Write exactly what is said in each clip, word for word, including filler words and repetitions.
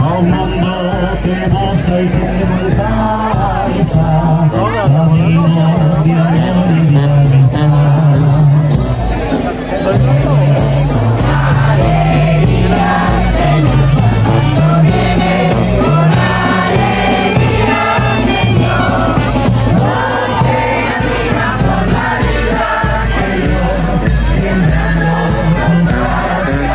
un mundo que busca y que alcanza, camino de amor y de amistad. Alegría, Señor, cuando viene con alegría, Señor, los que caminan por la vida, Señor, sembrando con gracia.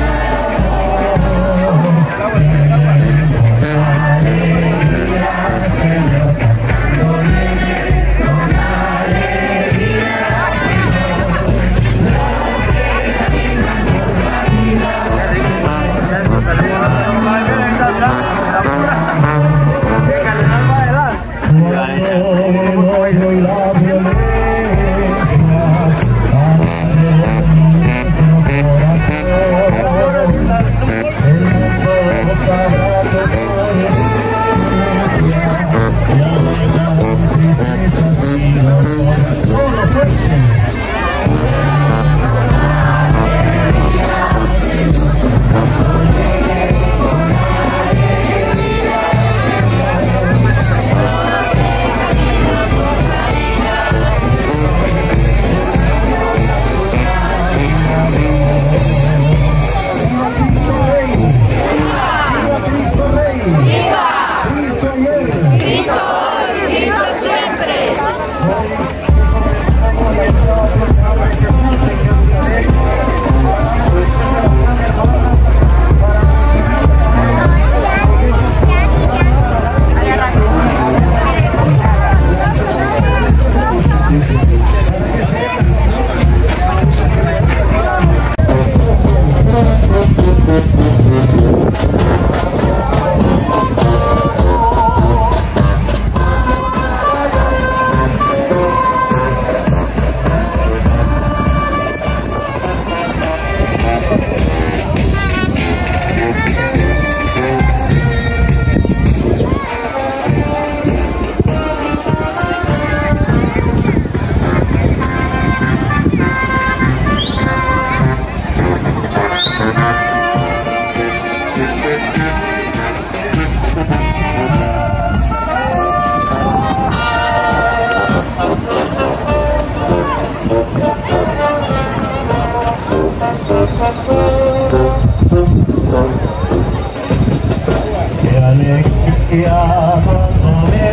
Qué alegría cuando me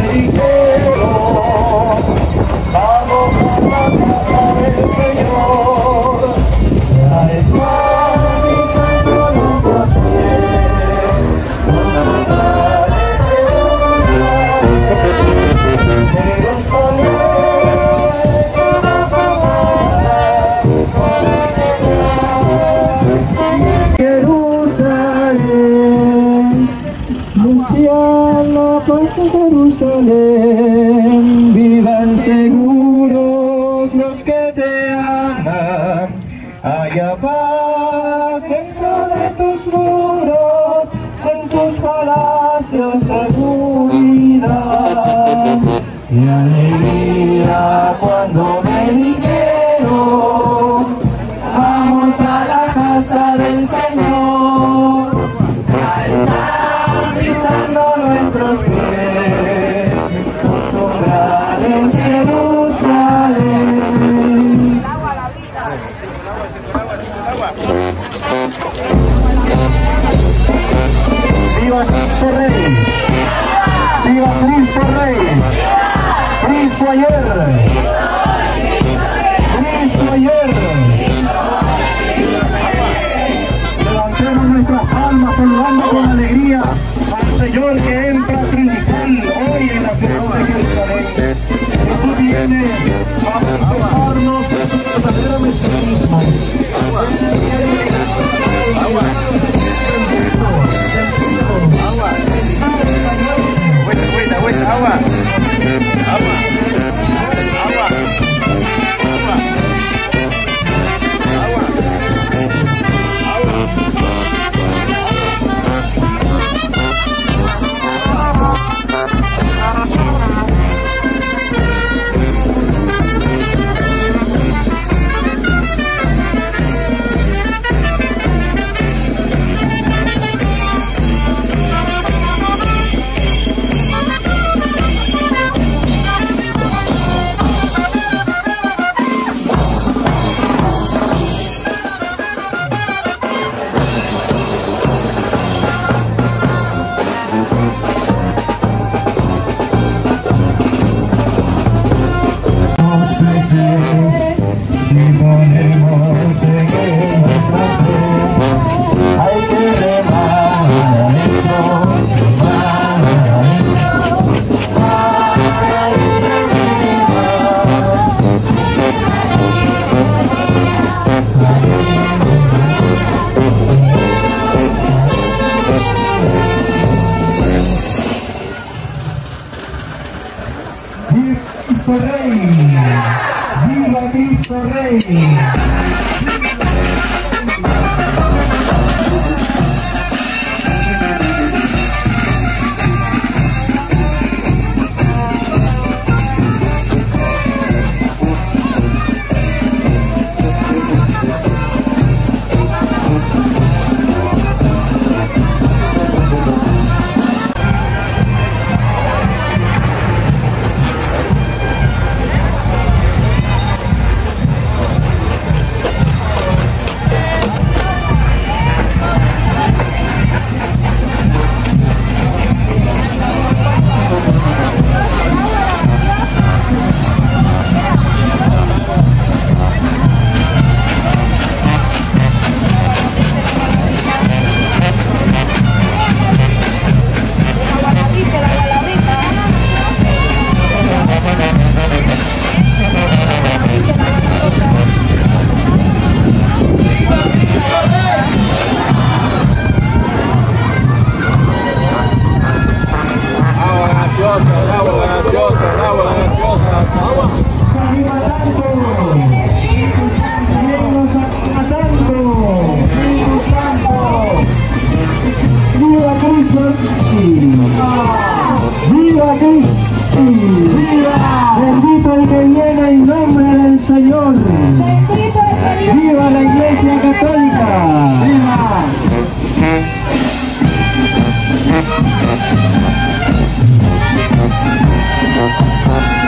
dijeron, vamos a la casa del Señor, ya está pisando nuestros pies, nos mandaré de Jerusalén, vivan seguros los que te aman, haya paz dentro de tus muros, en tus palacios seguridad. Y alegría cuando me dijeron, vamos a la casa del Señor, ya están pisando nuestros pies. En Jerusalén. ¡Viva Cristo Rey! ¡Viva Cristo Rey! ¡Cristo ayer! ¡Cristo ayer! Levantemos nuestras palmas saludando con alegría al Señor que entra triunfal hoy en la ciudad de Jerusalén. Jesús viene a despejarnos de su verdadero mesianismo. Agua. Agua. Agua. Vuelta, vuelta, vuelta. Agua. Agua. Agua. Agua. Agua. Cristo Rey! ¡Viva Cristo Rey! ¡Viva Cristo! ¡Viva! Bendito el que viene en nombre del Señor. ¡Viva la Iglesia Católica! ¡Viva!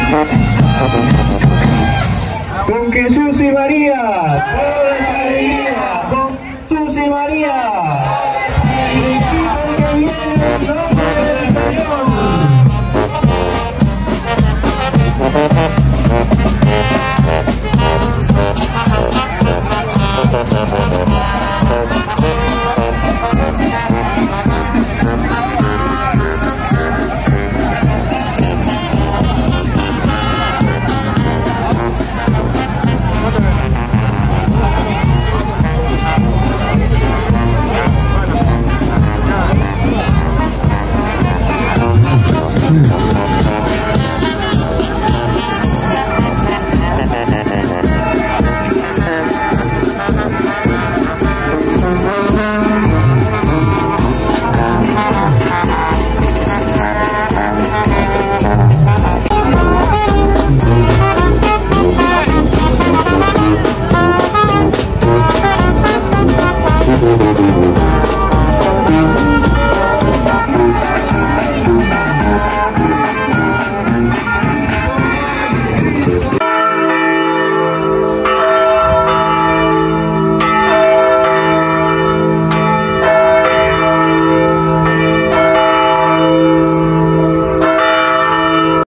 Con Jesús y María, toda la alegría.